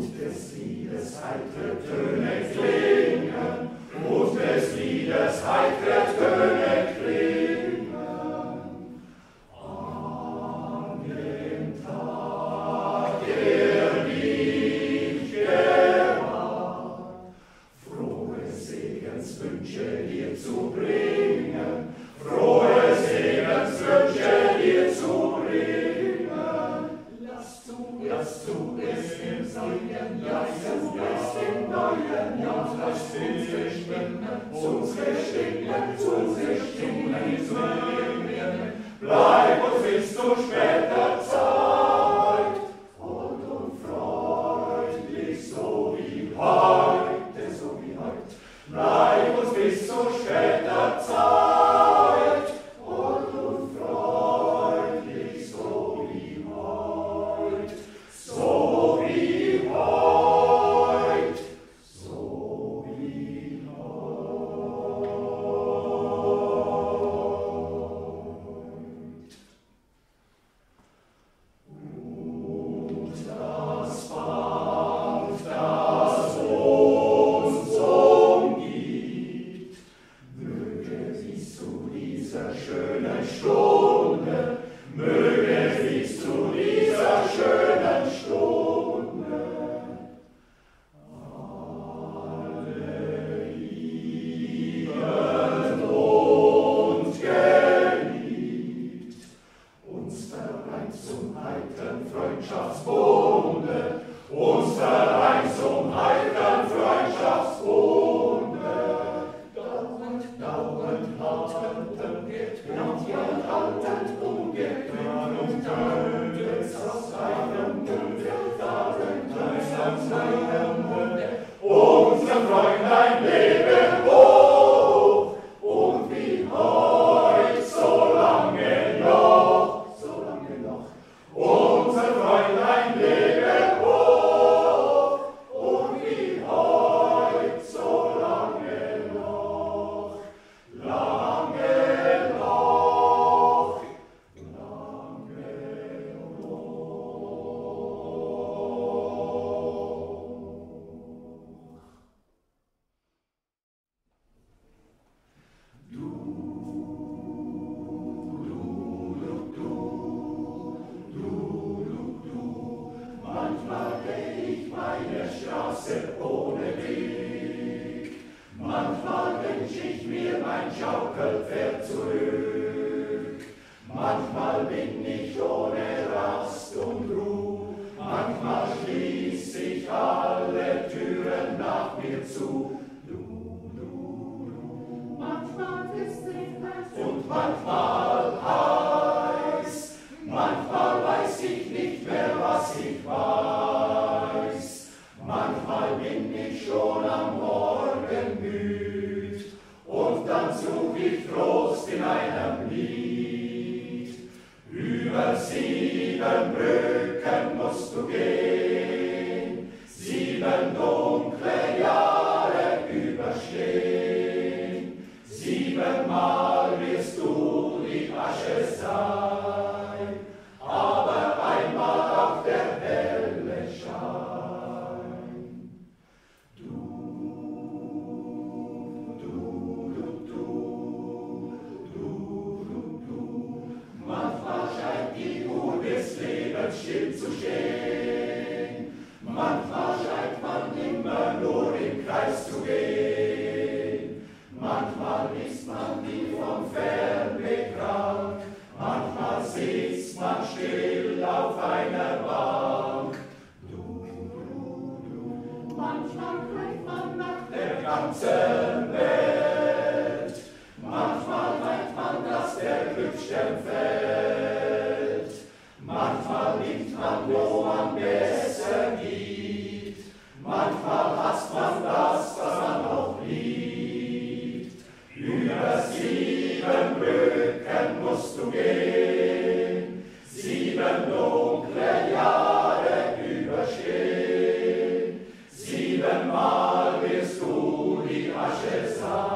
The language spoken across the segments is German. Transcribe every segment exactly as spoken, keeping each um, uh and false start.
Siebenmal wirst du die Asche sein.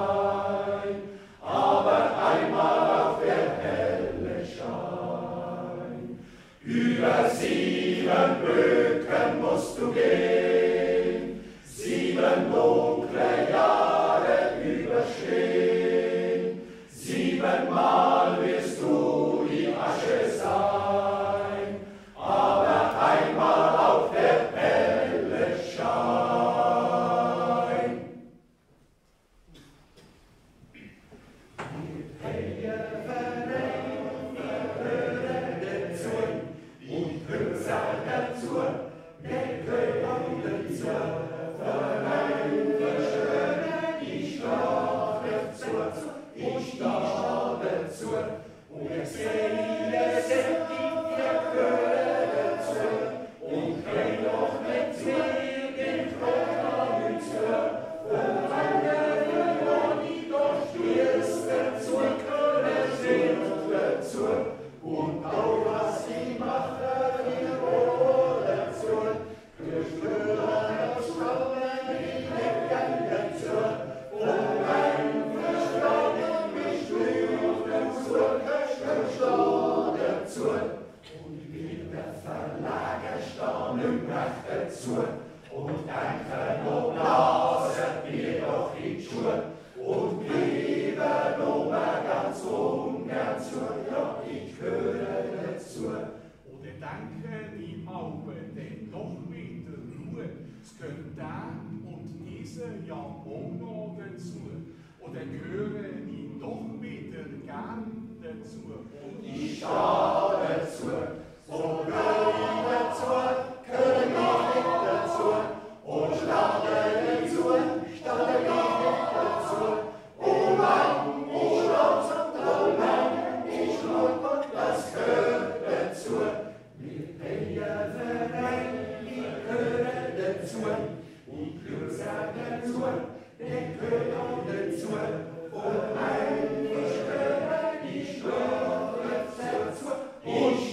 Und danke noch blasen wir doch in die Schuhe und geben noch mal ganz ungern zu, ja, ich gehöre dazu. Oder danke die Augen, denn doch mit der Ruhe, es gehört da und diese ja auch noch dazu. Oder gehöre die doch wieder gern dazu. Und ich stehe dazu, so gehöre ich dazu, gehöre ich nicht dazu. Und schlafe dazu, stehe ich nicht dazu. Oh Mann, ich schlaf, oh Mann, ich schlaf, das gehört dazu. Wir Penner verein, ich gehöre dazu. Ich gehöre dazu, ich gehöre dazu. Oh Mann, ich gehöre, ich gehöre dazu. Ich